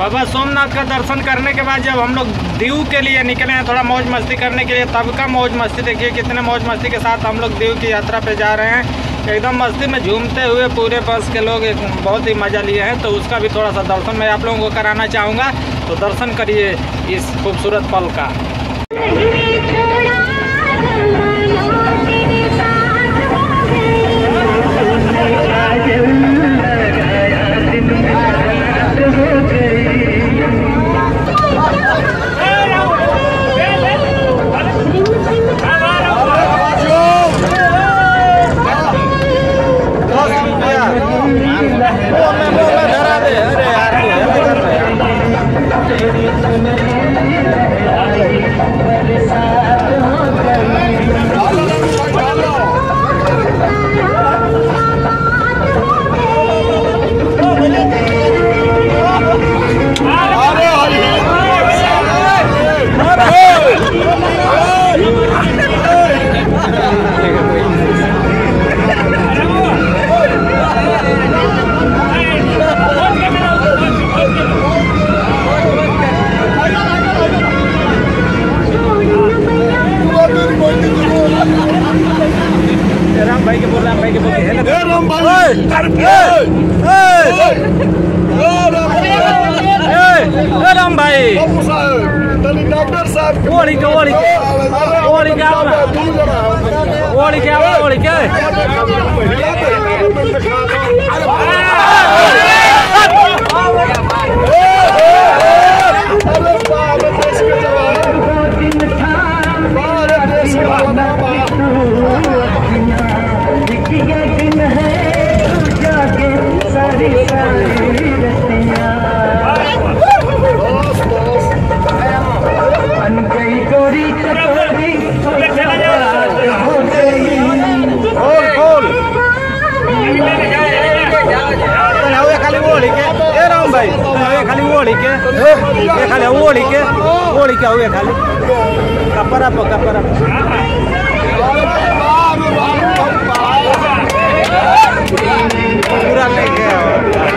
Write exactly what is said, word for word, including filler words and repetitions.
बाबा सोमनाथ का दर्शन करने के बाद जब हम लोग दीव के लिए निकले हैं थोड़ा मौज मस्ती करने के लिए, तब का मौज मस्ती देखिए कितने मौज मस्ती के साथ हम लोग दीव की यात्रा पे जा रहे हैं। एकदम मस्ती में झूमते हुए पूरे बस के लोग बहुत ही मज़ा लिए हैं, तो उसका भी थोड़ा सा दर्शन मैं आप लोगों को कराना चाहूँगा। तो दर्शन करिए इस खूबसूरत पल का। राम भाई के बोल रहे हैं, भाई के बोल रहे हैं राम भाई ए राम भाई डॉक्टर साहब ओड़ी के ओड़ी के ओड़ी के ओड़ी के ओड़ी के खाली ओढ़ी के खाली ओढ़ी के ओढ़ी के हुए खाली कपड़ा पर कपड़ा पूरा लेके